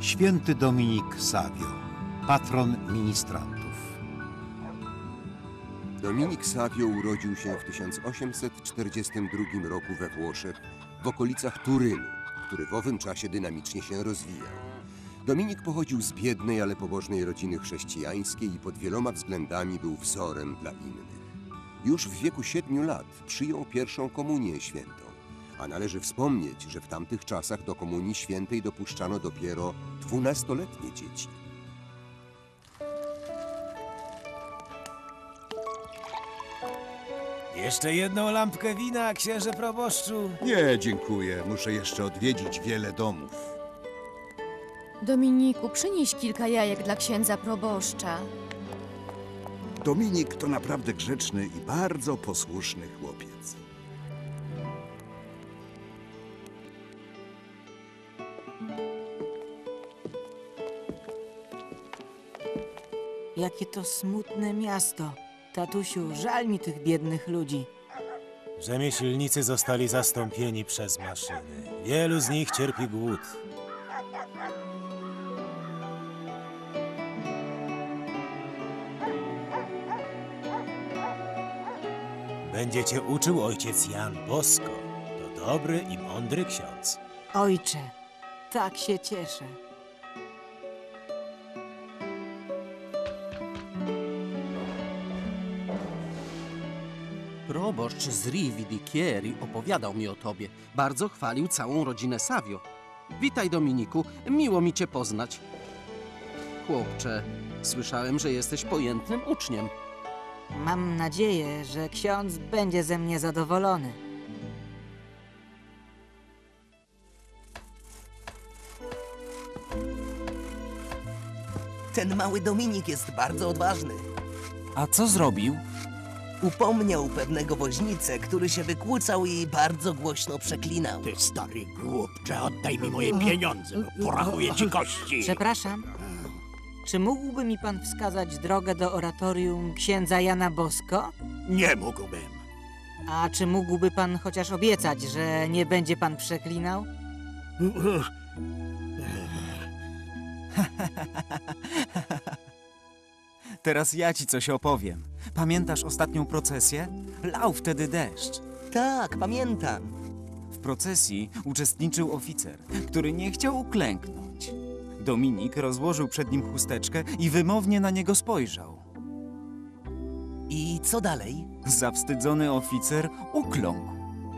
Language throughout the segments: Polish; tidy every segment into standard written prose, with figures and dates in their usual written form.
Święty Dominik Savio, patron ministrantów. Dominik Savio urodził się w 1842 roku we Włoszech, w okolicach Turynu, który w owym czasie dynamicznie się rozwijał. Dominik pochodził z biednej, ale pobożnej rodziny chrześcijańskiej i pod wieloma względami był wzorem dla innych. Już w wieku 7 lat przyjął pierwszą komunię świętą, a należy wspomnieć, że w tamtych czasach do komunii świętej dopuszczano dopiero 12-letnie dzieci. Jeszcze jedną lampkę wina, księże proboszczu. Nie, dziękuję. Muszę jeszcze odwiedzić wiele domów. Dominiku, przynieś kilka jajek dla księdza proboszcza. Dominik to naprawdę grzeczny i bardzo posłuszny chłopiec. Jakie to smutne miasto. Tatusiu, żal mi tych biednych ludzi. Rzemieślnicy zostali zastąpieni przez maszyny. Wielu z nich cierpi głód. Będzie cię uczył ojciec Jan Bosko. To dobry i mądry ksiądz. Ojcze, tak się cieszę. Proboszcz z Rivi di Chieri opowiadał mi o tobie. Bardzo chwalił całą rodzinę Savio. Witaj, Dominiku. Miło mi cię poznać. Chłopcze, słyszałem, że jesteś pojętnym uczniem. Mam nadzieję, że ksiądz będzie ze mnie zadowolony. Ten mały Dominik jest bardzo odważny. A co zrobił? Upomniał pewnego woźnicę, który się wykłócał i bardzo głośno przeklinał. Ty stary głupcze, oddaj mi moje pieniądze, bo porachuję ci kości. Przepraszam. Czy mógłby mi pan wskazać drogę do oratorium księdza Jana Bosko? Nie mógłbym. A czy mógłby pan chociaż obiecać, że nie będzie pan przeklinał? Teraz ja ci coś opowiem. Pamiętasz ostatnią procesję? Lał wtedy deszcz. Tak, pamiętam. W procesji uczestniczył oficer, który nie chciał uklęknąć. Dominik rozłożył przed nim chusteczkę i wymownie na niego spojrzał. I co dalej? Zawstydzony oficer ukląkł.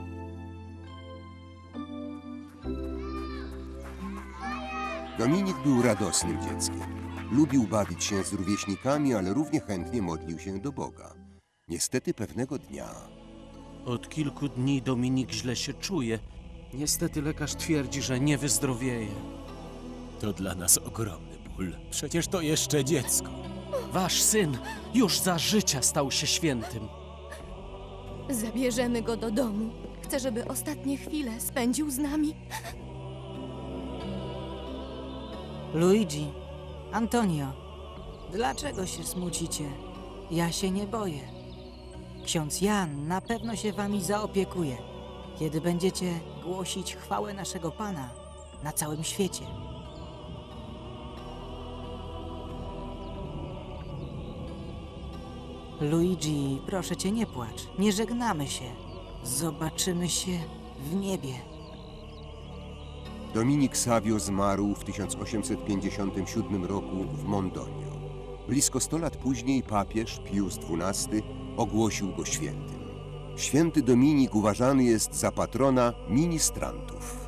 Dominik był radosnym dzieckiem. Lubił bawić się z rówieśnikami, ale równie chętnie modlił się do Boga. Niestety pewnego dnia... Od kilku dni Dominik źle się czuje. Niestety lekarz twierdzi, że nie wyzdrowieje. To dla nas ogromny ból. Przecież to jeszcze dziecko. Wasz syn już za życia stał się świętym. Zabierzemy go do domu. Chcę, żeby ostatnie chwile spędził z nami. Luigi, Antonio, dlaczego się smucicie? Ja się nie boję. Ksiądz Jan na pewno się wami zaopiekuje, kiedy będziecie głosić chwałę naszego Pana na całym świecie. Luigi, proszę cię, nie płacz. Nie żegnamy się. Zobaczymy się w niebie. Dominik Savio zmarł w 1857 roku w Mondonio. Blisko 100 lat później papież Pius XII ogłosił go świętym. Święty Dominik uważany jest za patrona ministrantów.